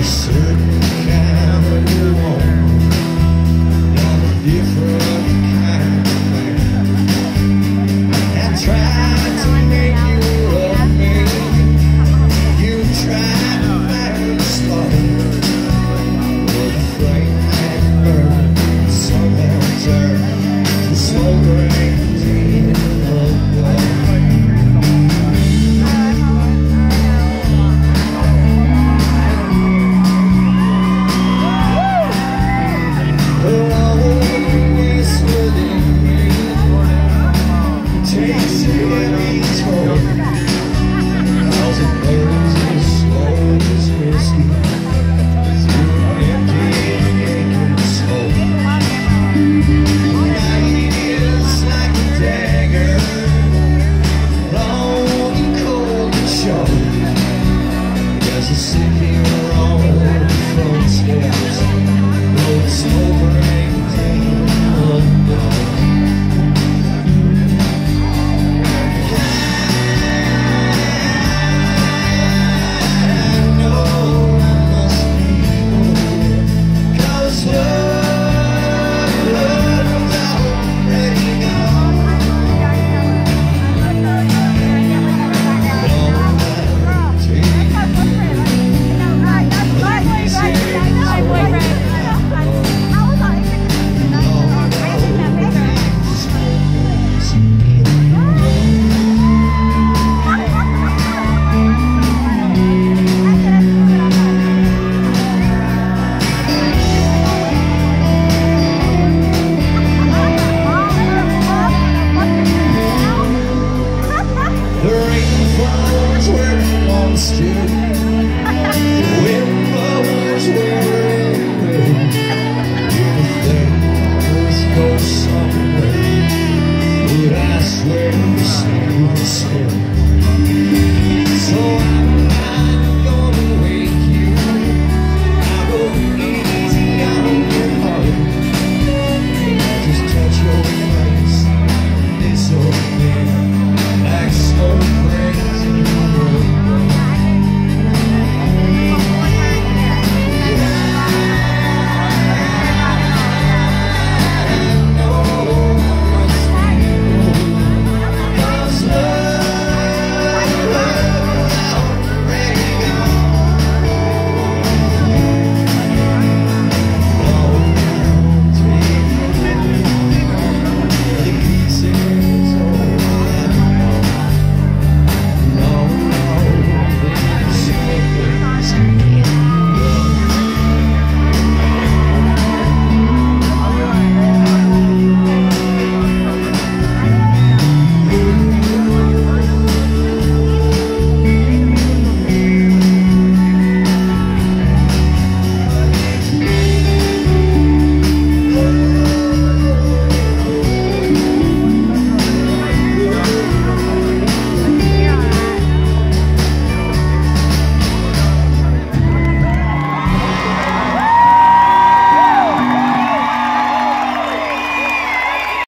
certain kind of woman, not a different kind of man. I tried to make you love me, you tried to make me slow, but the flame had burned and somehow turned to smoldering in love. Sitting here on the front steps,